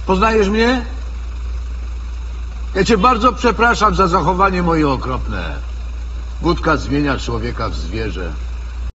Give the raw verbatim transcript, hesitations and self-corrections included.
Poznajesz mnie? Ja cię bardzo przepraszam za zachowanie moje okropne. Wódka zmienia człowieka w zwierzę.